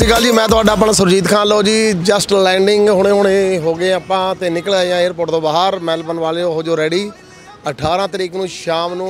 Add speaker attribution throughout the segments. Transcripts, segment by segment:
Speaker 1: श्री अकाल जी, मैं तो अपना सुरजीत खान। लो जी, जस्ट लैंडिंग हुणे हुणे हो गए आपां ते निकल आए एयरपोर्ट तो बाहर। मैलबर्न वाले हो जो रेडी। 18 तरीक ਨੂੰ शाम ਨੂੰ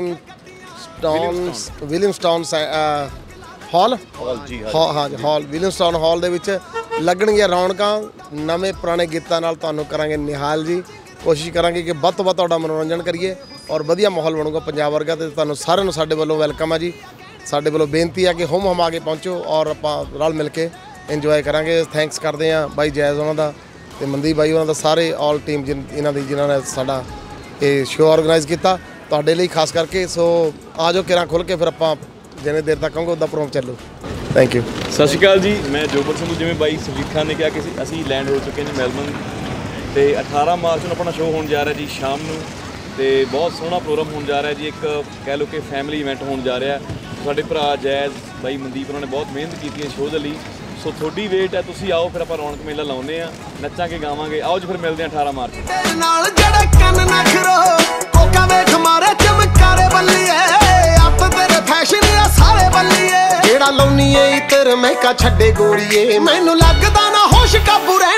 Speaker 1: ਵਿਲੀਅਮਸਟਾਊਨ हॉल ਵਿਲੀਅਮਸਟਾਊਨ हॉल ਦੇ ਵਿੱਚ ਲੱਗਣਗੀਆਂ ਰੌਣਕਾਂ। ਨਵੇਂ ਪੁਰਾਣੇ ਗੀਤਾਂ ਨਾਲ ਤੁਹਾਨੂੰ ਕਰਾਂਗੇ ਨਿਹਾਲ ਜੀ। ਕੋਸ਼ਿਸ਼ ਕਰਾਂਗੇ ਕਿ ਵੱਧ ਤੋਂ ਵੱਧ ਤੁਹਾਡਾ ਮਨੋਰੰਜਨ ਕਰੀਏ ਔਰ ਵਧੀਆ ਮਾਹੌਲ ਬਣੂਗਾ ਪੰਜਾਬ ਵਰਗਾ। ਤੇ ਤੁਹਾਨੂੰ ਸਾਰਿਆਂ ਨੂੰ ਸਾਡੇ ਵੱਲੋਂ ਵੈਲਕਮ ਆ ਜੀ। ਸਾਡੇ ਵੱਲੋਂ ਬੇਨਤੀ ਹੈ ਕਿ ਹੁਮ ਹਮਾ ਕੇ ਪਹੁੰਚੋ ਔਰ ਆਪਾਂ ਰਲ ਮਿਲ ਕੇ ਇੰਜੋਏ ਕਰਾਂਗੇ। ਥੈਂਕਸ ਕਰਦੇ ਹਾਂ ਬਾਈ ਜੈਜ਼ ਉਹਨਾਂ ਦਾ ਤੇ ਮਨਦੀਪ ਬਾਈ ਉਹਨਾਂ ਦਾ, ਸਾਰੇ ਆਲ ਟੀਮ ਇਹਨਾਂ ਦੀ ਜਿਨ੍ਹਾਂ ਨੇ ਸਾਡਾ ਇਹ ਸ਼ੋਅ ਆਰਗੇਨਾਈਜ਼ ਕੀਤਾ ਤੁਹਾਡੇ ਲਈ ਖਾਸ ਕਰਕੇ। ਸੋ ਆ ਜਾਓ ਕਿਰਾਂ ਖੁੱਲ੍ਹ ਕੇ, ਫਿਰ ਆਪਾਂ ਜਿੰਨੇ ਦੇਰ ਤੱਕ ਕਹੋਗੇ ਉੱਦਾਂ ਪ੍ਰੋਗਰਾਮ ਚੱਲੂ। Thank you.
Speaker 2: ਸਤਿ ਸ਼੍ਰੀ ਅਕਾਲ ਜੀ, ਮੈਂ ਜੋਬਰ ਸਿੰਘ। ਜਿਵੇਂ ਬਾਈ ਸੁਰਜੀਤ ਖਾਨ ਨੇ ਕਿਹਾ ਕਿ ਅਸੀਂ ਲੈਂਡ ਹੋ ਚੁੱਕੇ ਹਾਂ ਮੈਲਬਨ ਤੇ 18 ਮਾਰਚ ਨੂੰ ਆਪਣਾ ਸ਼ੋਅ ਹੋਣ ਜਾ ਰਿਹਾ ਜੀ ਸ਼ਾਮ ਨੂੰ। ਤੇ ਬਹੁਤ ਸੋਹਣਾ ਪ੍ਰੋਗਰਾਮ ਹੋਣ ਜਾ ਰਿਹਾ ਜੀ। ਇੱਕ ਕਹਿ ਲਓ ਕਿ ਫੈਮਿਲੀ ਇਵੈਂਟ ਹੋਣ ਜਾ ਰਿਹਾ। ਸਾਡੇ ਭਰਾ ਜੈਜ਼ ਬਾਈ ਮਨਦੀਪ ਉਹਨਾਂ ਨੇ ਬਹੁਤ ਮਿਹਨਤ ਕੀਤੀ ਹੈ ਸ਼ੋਅ ਦੇ ਲਈ। ਸੋ ਤੁਹਾਡੀ ਵੇਟ ਹੈ, ਤੁਸੀਂ ਆਓ ਫਿਰ ਆਪਾਂ ਰੌਣਕ ਮੇਲਾ ਲਾਉਂਦੇ ਆ, ਨੱਚਾਂਗੇ ਗਾਵਾਂਗੇ। ਆਓ ਜੀ ਫਿਰ ਮਿਲਦੇ ਹਾਂ 18 ਮਾਰਚ।
Speaker 3: ਨਾਲ ਜਿਹੜੇ ਕੰਨ ਨਾ ਖਰੋ ਕੋਕਾ ਵੇਖ ਮਾਰੇ ਚਮਕਾਰੇ ਬੱਲੀਏ, ਅੱਤ ਤੇਰੇ ਫੈਸ਼ਨ ਆ ਸਾਰੇ ਬੱਲੀਏ। ਜਿਹੜਾ ਲਾਉਣੀ ਏ ਤੇਰੇ ਮਹਿਕਾ ਛੱਡੇ ਗੋਰੀਏ, ਮੈਨੂੰ ਲੱਗਦਾ ਨਾ ਹੋਸ਼ ਕਾਬੂ ਰਹਿ